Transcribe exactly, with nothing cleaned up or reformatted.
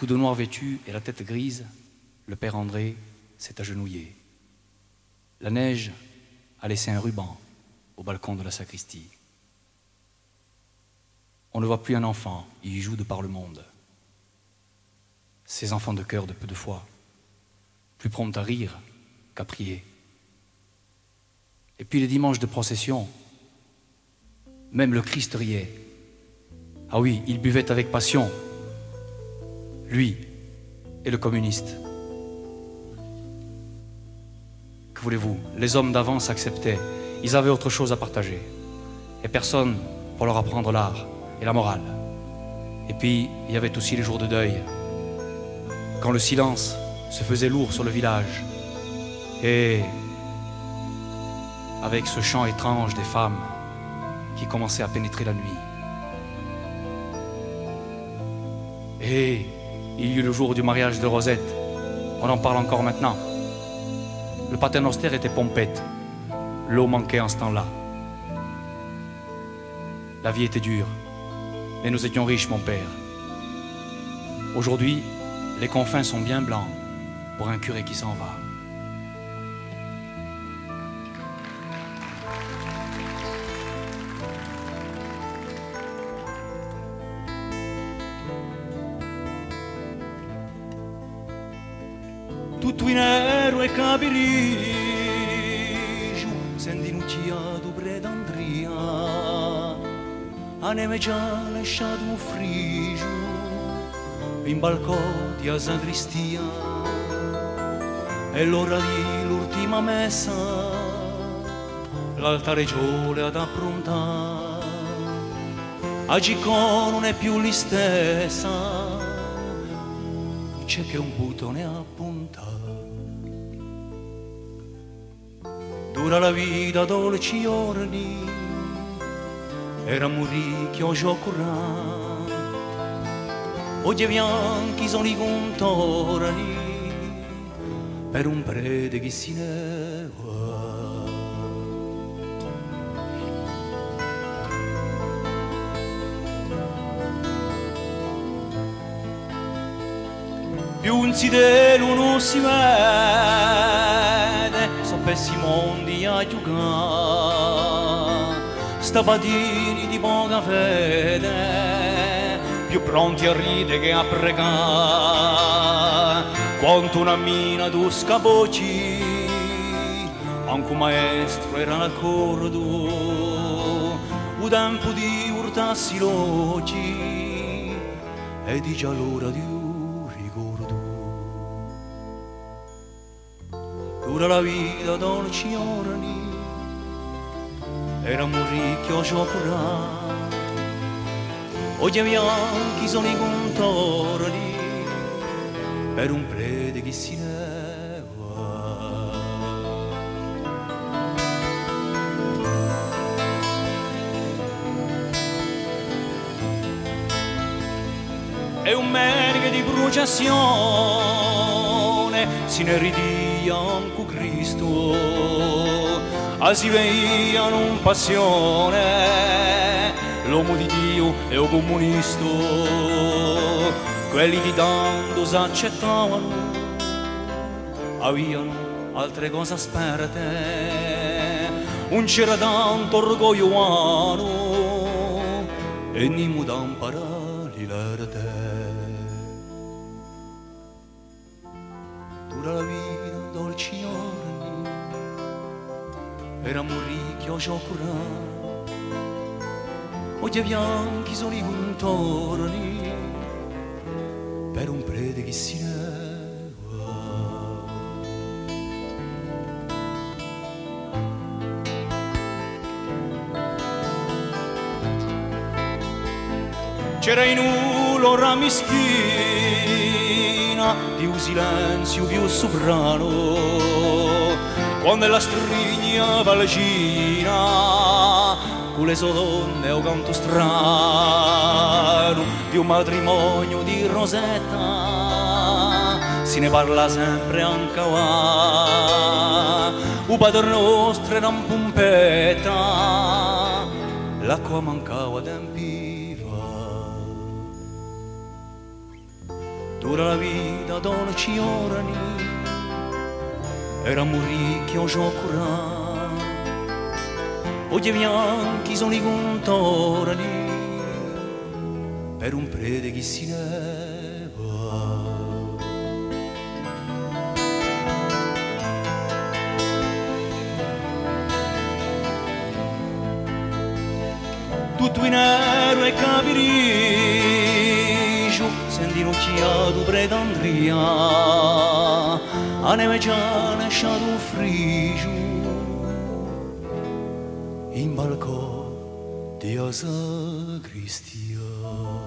Tout de noir vêtu et la tête grise, le père André s'est agenouillé. La neige a laissé un ruban au balcon de la sacristie. On ne voit plus un enfant, il y joue de par le monde. Ces enfants de cœur de peu de foi, plus prompts à rire qu'à prier. Et puis les dimanches de procession, même le Christ riait. Ah oui, il buvait avec passion, lui et le communiste. Que voulez-vous, les hommes d'avant s'acceptaient, ils avaient autre chose à partager. Et personne pour leur apprendre l'art et la morale. Et puis, il y avait aussi les jours de deuil, quand le silence se faisait lourd sur le village. Et avec ce chant étrange des femmes qui commençaient à pénétrer la nuit. Et il y eut le jour du mariage de Rosette. On en parle encore maintenant. Le paternoster était pompette. L'eau manquait en ce temps-là. La vie était dure, mais nous étions riches, mon père. Aujourd'hui, les confins sont bien blancs pour un curé qui s'en va. Tutto in nero e capirigio, senti nucciato preda Andria, a neve già lasciato un frigio, in balcone a sacristia, è l'ora di l'ultima messa, l'altare giole ad approntare, a Gicco non è più l'istessa, c'è che un bottone a puntare. Dura la vita dolci giorni, era morì che ho giocato, oggi bianchi sono i contorni, per un prete che si ne va. Più un sidelo non si vede, so pessi mondi a giocare, stabatini di poca fede, più pronti a ridere che a pregare, quanto una mina tu scapocci, anche un maestro era d'accordo, un tempo di urtarsi l'oggi, e di già l'ora di un ricordo. Dura la vita dolci giorni, era morì che ho giocato, oggi bianchi sono i contorni, per un prete che si ne va. È un merito di processione, si ne ridia anche Cristo, a si veia in passione, l'uomo di Dio e il comunista, quelli di tanto s'accettavano, avevano altre cose sperte, non c'era tanto orgoglio umano, e ni mudan parallelarte. Dura la vita dolci giorni, per amore che ho giocato, oggi bianchi sono i contorni, per un prete che si ne va. C'era in un'ora mischina di un silenzio più soprano, quando la strigna valcina con le sue donne o canto strano di un matrimonio di Rosetta si ne parla sempre anche qua. Un padre nostro era un pompetta, l'acqua mancava tempi fa. dura la vita dolci orani, era morì che ho gioco oggi bianchi sono i contorni per un prete che si leva. Tutto in nero e capirigio, senti l'occhiato pregandria, a neve già lasciato un frigio in balcone di sacristia.